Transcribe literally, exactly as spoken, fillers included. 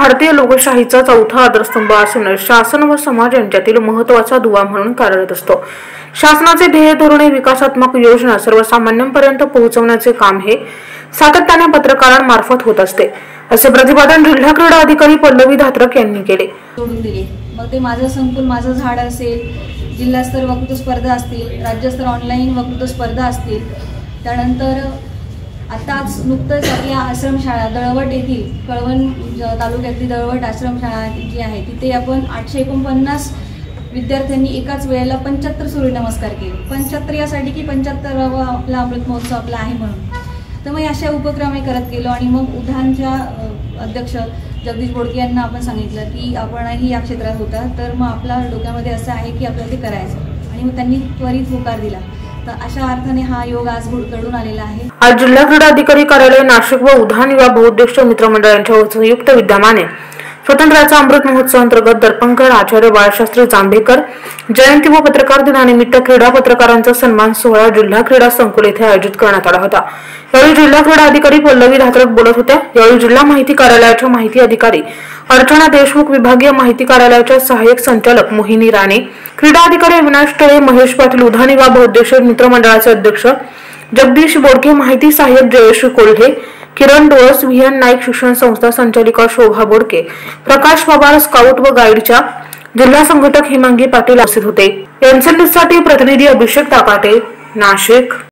भारतीय लोकशाहीचा चौथा आधारस्तंभ असून शासन व समाज यांच्यातील महत्त्वाचा दुवा म्हणून कार्यरत असतो। शासनाचे ध्येय धोरणे विकासात्मक योजना सर्वसामान्यांपर्यंत पोहोचवण्याचे काम हे सातत्याने पत्रकारांमार्फत होत असते, असे प्रतिपादन जिल्हा क्रीडा अधिकारी पल्लवी धात्रक यांनी केले। सोडून दिले मग ते माझं संकुल माझं झाड असेल, जिल्हास्तर वक्तृत्व स्पर्धा असतील, राज्यस्तर ऑनलाईन वक्तृत्व स्पर्धा असतील, त्यानंतर आताच नुकतंच आपल्या आश्रमशाळा दळवट येथील कळवण तालुक्यातली दळवट आश्रमशाळा जी आहे तिथे आपण आठशे एकोणपन्नास विद्यार्थ्यांनी एकाच वेळेला पंच्याहत्तर सूर्यनमस्कार केले। पंच्याहत्तर यासाठी की पंच्याहत्तरावा आपला अमृत महोत्सव आपला आहे म्हणून। तर मग अशा उपक्रम करत गेलो आणि मग उद्यानच्या अध्यक्ष जगदीश बोडके यांना आपण सांगितलं की आपणही या क्षेत्रात होता, तर मग आपल्या डोक्यामध्ये असं आहे की आपल्याला ते करायचं आणि मग त्यांनी त्वरित होकार दिला। तर अशा अर्थाने हा योग आज घडून आलेला आहे। आज जिल्हा क्रीडा अधिकारी कार्यालय नाशिक व उद्यान युवा बहुउद्देशीय मित्रमंडळांच्या संयुक्त विद्यमाने स्वातंत्र्याचा अमृत महोत्सव अंतर्गत दर्पणकर आचार्य बाळशास्त्री जांभेकर जयंती व पत्रकार दिनानिमित्त क्रीडा पत्रकारांचा सन्मान सोहळा जिल्हा क्रीडा संकुल येथे आयोजित करण्यात आला होता। यावेळी जिल्हा क्रीडा अधिकारी पल्लवी धात्रक बोलत होत्या। यावेळी जिल्हा माहिती कार्यालयाच्या माहिती अधिकारी अर्चना देशमुख, विभागीय माहिती कार्यालयाच्या सहाय्यक संचालक मोहिनी राणे, क्रीडा अधिकारी अविनाश टळे, महेश पाटील, उद्यान युवा बहुउद्देशीय मित्रमंडळाचे अध्यक्ष जगदीश बोडके, माहिती सहाय्यक जयश्री कोल्हे, किरण डोळस, व्हीएन नाईक शिक्षण संस्था संचालिका शोभा बोडके, प्रकाश पवार, स्काउट व गाईडच्या जिल्हा संघटक हिमांगी पाटील उपस्थित होते। एनसीएनसाठी प्रतिनिधी अभिषेक ताकाटे, नाशिक।